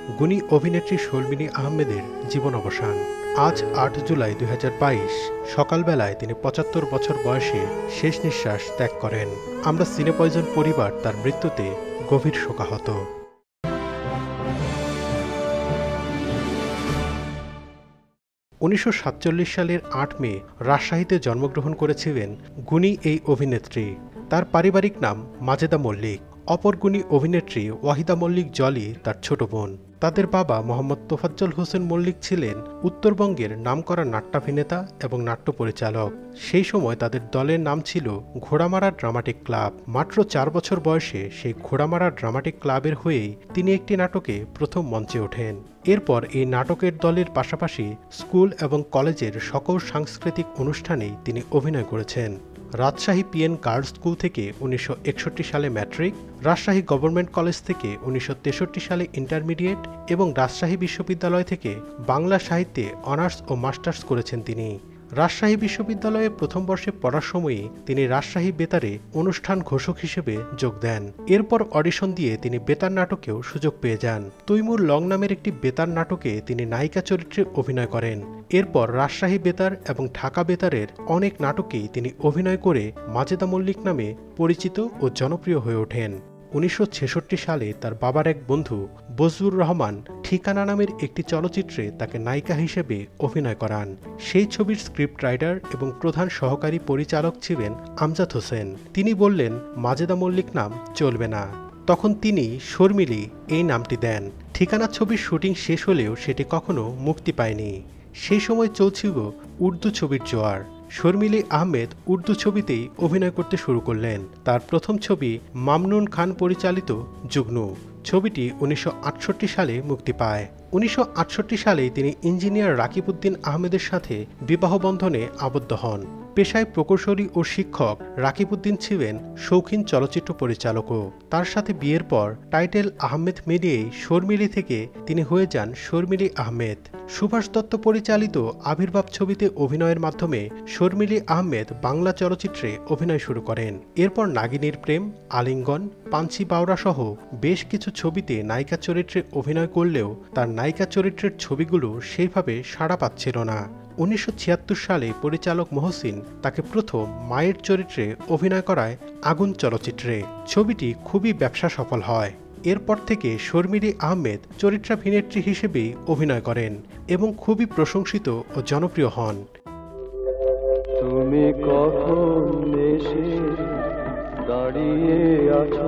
গুণী অভিনেত্রী শর্মিলী আহমেদের জীবন অবসান। আজ ৮ জুলাই ২০২২ সকালবেলায় তিনি ৭৫ বছর বয়সে শেষ নিঃশ্বাস ত্যাগ করেন। আমরা সিনেপয়জন পরিবার তার মৃত্যুতে গভীর শোকাহত। ১৯৪৭ সালের ৮ মে রাজশাহীতে জন্মগ্রহণ করেছিলেন গুণী এই অভিনেত্রী। তার পারিবারিক নাম মাজেদা মল্লিক। অপর গুণী অভিনেত্রী ওয়াহিদা মল্লিক জলি তার ছোট বোন। তাদের বাবা মোহাম্মদ তোফাজ্জল হোসেন মল্লিক ছিলেন উত্তরবঙ্গের নামকরা নাট্যাভিনেতা এবং নাট্য পরিচালক। সেই সময় তাদের দলের নাম ছিল ঘোড়ামারা ড্রামাটিক ক্লাব। মাত্র ৪ বছর বয়সে সেই ঘোড়ামারা ড্রামাটিক ক্লাবের হয়েই তিনি একটি নাটকে প্রথম মঞ্চে ওঠেন। এরপর এই নাটকের দলের পাশাপাশি স্কুল এবং কলেজের সকল সাংস্কৃতিক অনুষ্ঠানেই তিনি অভিনয় করেছেন। রাজশাহী পিএন গার্লস স্কুল থেকে ১৯৬১ সালে ম্যাট্রিক, রাজশাহী গভর্নমেন্ট কলেজ থেকে ১৯৬৩ সালে ইন্টারমিডিয়েট এবং রাজশাহী বিশ্ববিদ্যালয় থেকে বাংলা সাহিত্যে অনার্স ও মাস্টার্স করেছেন তিনি। রাজশাহী বিশ্ববিদ্যালয়ে প্রথম বর্ষে পড়ার সময়ই তিনি রাজশাহী বেতারে অনুষ্ঠান ঘোষক হিসেবে যোগ দেন। এরপর অডিশন দিয়ে তিনি বেতার নাটকেও সুযোগ পেয়ে যান। তৈমুর লং নামের একটি বেতার নাটকে তিনি নায়িকা চরিত্রে অভিনয় করেন। এরপর রাজশাহী বেতার এবং ঢাকা বেতারের অনেক নাটকেই তিনি অভিনয় করে মাজেদা মল্লিক নামে পরিচিত ও জনপ্রিয় হয়ে ওঠেন। ১৯৬৬ সালে তার বাবার এক বন্ধু বজলুর রহমান ঠিকানা নামের একটি চলচ্চিত্রে তাকে নায়িকা হিসেবে অভিনয় করান। সেই ছবির স্ক্রিপ্ট রাইটার এবং প্রধান সহকারী পরিচালক ছিলেন আমজাদ হোসেন। তিনি বললেন, মাজেদা মল্লিক নাম চলবে না। তখন তিনি শর্মিলী এই নামটি দেন। ঠিকানা ছবির শুটিং শেষ হলেও সেটি কখনো মুক্তি পায়নি। সেই সময় চলছিল উর্দু ছবির জোয়ার। শর্মিলী আহমেদ উর্দু ছবিতেই অভিনয় করতে শুরু করলেন। তার প্রথম ছবি মামনুন খান পরিচালিত জুগনু ছবিটি ১৯৬৮ সালে মুক্তি পায়। ১৯৬৮ সালে তিনি ইঞ্জিনিয়ার রাকিব উদ্দিন আহমেদের সাথে বিবাহ বন্ধনে আবদ্ধ হন। পেশায় প্রকৌশলী ও শিক্ষক রাকিব উদ্দিন ছিলেন শৌখিন চলচ্চিত্র পরিচালকও। তার সাথে বিয়ের পর টাইটেল আহমেদ মিলিয়েই শর্মিলী থেকে তিনি হয়ে যান শর্মিলী আহমেদ। সুভাষ দত্ত পরিচালিত আবির্ভাব ছবিতে অভিনয়ের মাধ্যমে শর্মিলী আহমেদ বাংলা চলচ্চিত্রে অভিনয় শুরু করেন। এরপর নাগিনীর প্রেম, আলিঙ্গন, পাঞ্চি বাউরা সহ বেশ কিছু ছবিতে নায়িকা চরিত্রে অভিনয় করলেও তার নায়িকা চরিত্রের ছবিগুলো সেইভাবে সাড়া পাচ্ছিল না। ১৯৭৬ সালে পরিচালক মহসিন তাকে প্রথম মায়ের চরিত্রে অভিনয় করায় আগুন চলচ্চিত্রে। ছবিটি খুবই ব্যবসা সফল হয়। এরপর থেকে শর্মিলী আহমেদ চরিত্রাভিনেত্রী হিসেবেই অভিনয় করেন এবং খুবই প্রশংসিত ও জনপ্রিয় হন। তুমি কখন এসে দাঁড়িয়ে আছো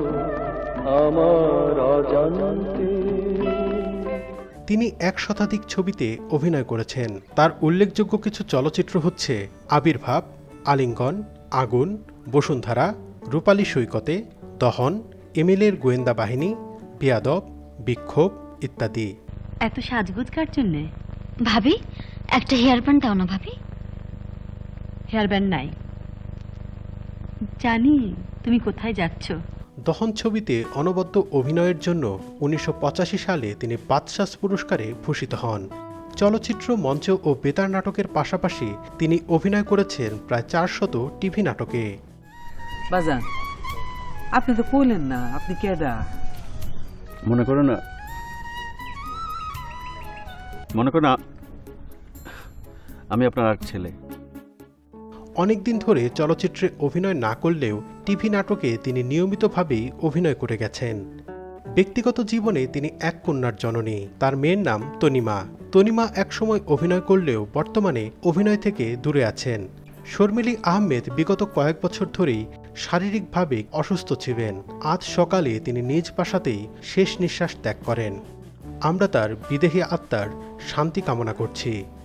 আমার অজান্তে। তিনি ১ শতাধিক ছবিতে অভিনয় করেছেন। তার উল্লেখযোগ্য কিছু চলচ্চিত্র হচ্ছে আবির্ভাব, আলিঙ্গন, আগুন, বসুন্ধরা, রূপালী সৈকতে, দহন, এমএলএর গোয়েন্দা বাহিনী, বেয়াদব, বিক্ষোভ ইত্যাদি। এত সাজগোজ কার জন্যে? ভাবি, একটা হেয়ার ব্যান্ড দাও না ভাবি। হেয়ার ব্যান্ড নাই। জানি তুমি কোথায় যাচ্ছ। দহন ছবিতে অনবদ্য অভিনয়ের জন্য ১৯৮৫ সালে তিনি বাদশাহ পুরস্কারে ভূষিত হন। চলচ্চিত্র, মঞ্চ ও বেতার নাটকের পাশাপাশি তিনি অভিনয় করেছেন প্রায় ৪০০ টিভি নাটকে। বাজান, আপনি তো কইলেন না আপনি কেডা? মনে করো না আমি আপনার আর ছেলে। অনেকদিন ধরে চলচ্চিত্রে অভিনয় না করলেও টিভি নাটকে তিনি নিয়মিতভাবেই অভিনয় করে গেছেন। ব্যক্তিগত জীবনে তিনি এক কন্যার জননী। তার মেয়ের নাম তনিমা। তনিমা একসময় অভিনয় করলেও বর্তমানে অভিনয় থেকে দূরে আছেন। শর্মিলী আহমেদ বিগত কয়েক বছর ধরেই শারীরিকভাবে অসুস্থ ছিলেন। আজ সকালে তিনি নিজ বাসাতেই শেষ নিঃশ্বাস ত্যাগ করেন। আমরা তার বিদেহী আত্মার শান্তি কামনা করছি।